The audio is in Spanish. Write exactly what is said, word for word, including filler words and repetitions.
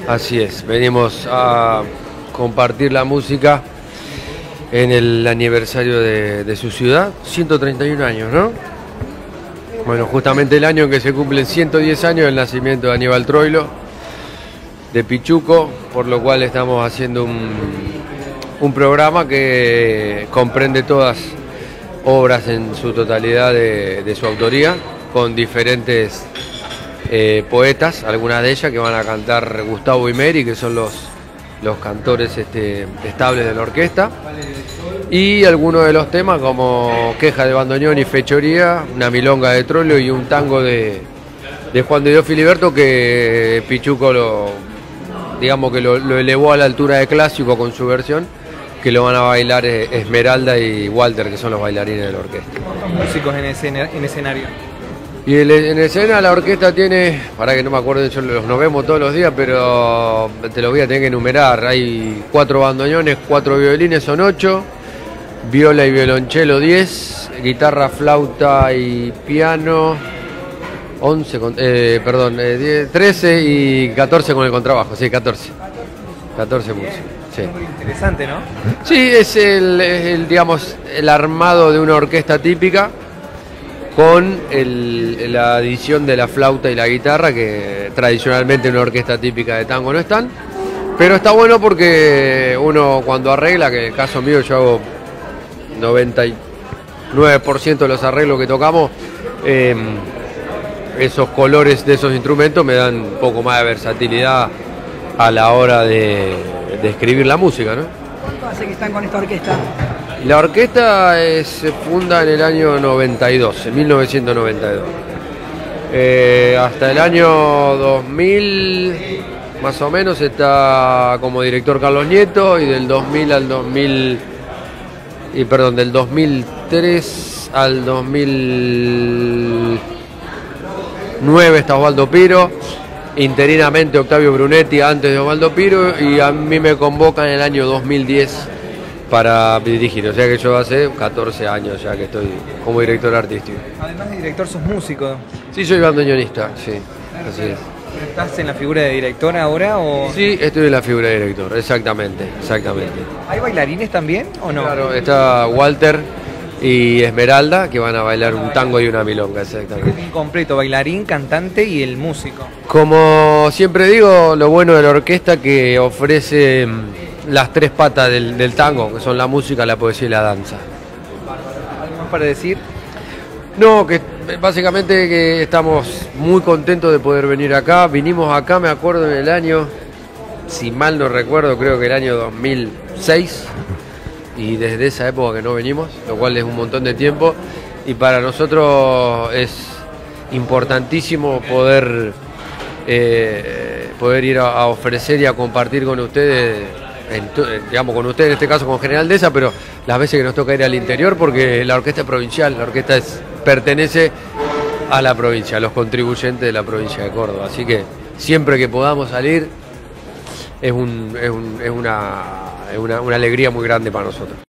Así es, venimos a compartir la música en el aniversario de, de su ciudad, ciento treinta y un años, ¿no? Bueno, justamente el año en que se cumplen ciento diez años del nacimiento de Aníbal Troilo, de Pichuco, por lo cual estamos haciendo un, un programa que comprende todas obras en su totalidad de, de su autoría, con diferentes eh, poetas, algunas de ellas que van a cantar Gustavo y Mary, que son los, los cantores este, estables de la orquesta, y algunos de los temas como Queja de Bandoneón y Fechoría, una milonga de Troilo y un tango de, de Juan de Dios Filiberto, que Pichuco lo, digamos que lo, lo elevó a la altura de clásico con su versión, que lo van a bailar Esmeralda y Walter, que son los bailarines de la orquesta. ¿Cuántos músicos en, escena, en escenario? Y el, en escena la orquesta tiene, para que no me acuerdo, yo los nos vemos todos los días, pero te los voy a tener que enumerar. Hay cuatro bandoneones, cuatro violines, son ocho, viola y violonchelo diez, guitarra, flauta y piano once, eh, perdón, eh, diez, trece y catorce con el contrabajo, sí, catorce. catorce músicos. Sí. Muy interesante, ¿no? Sí, es el, es el, digamos, el armado de una orquesta típica con el, la adición de la flauta y la guitarra, que tradicionalmente en una orquesta típica de tango no están. Pero está bueno porque uno cuando arregla, que en el caso mío yo hago noventa y nueve por ciento de los arreglos que tocamos, eh, esos colores de esos instrumentos me dan un poco más de versatilidad a la hora de, de escribir la música, ¿no? ¿Cuánto hace que están con esta orquesta? La orquesta es, se funda en el año noventa y dos, en mil novecientos noventa y dos. Eh, hasta el año dos mil, más o menos, está como director Carlos Nieto, y del dos mil al dos mil, y perdón, del dos mil tres al dos mil nueve está Osvaldo Piro, interinamente Octavio Brunetti antes de Osvaldo Piro, y a mí me convocan en el año dos mil diez para dirigir, o sea que yo hace catorce años ya que estoy como director artístico. Además de director, sos músico. Sí, soy bandoneonista, sí, Claro, así claro. es. ¿Estás en la figura de director ahora o...? Sí, estoy en la figura de director, exactamente, exactamente. ¿Hay bailarines también o no? Claro, está Walter y Esmeralda, que van a bailar un tango y una milonga, exactamente. Un completo, bailarín, cantante y el músico. Como siempre digo, lo bueno de la orquesta que ofrece las tres patas del, del tango, que son la música, la poesía y la danza. ¿Algo más para decir? No, que básicamente que estamos muy contentos de poder venir acá. Vinimos acá, me acuerdo, en el año, si mal no recuerdo, creo que el año dos mil seis, y desde esa época que no venimos, lo cual es un montón de tiempo, y para nosotros es importantísimo poder, eh, poder ir a, a ofrecer y a compartir con ustedes, en, digamos con ustedes en este caso con General Deza, pero las veces que nos toca ir al interior, porque la orquesta es provincial, la orquesta es, pertenece a la provincia, a los contribuyentes de la provincia de Córdoba, así que siempre que podamos salir es, un, es, un, es, una, es una, una alegría muy grande para nosotros.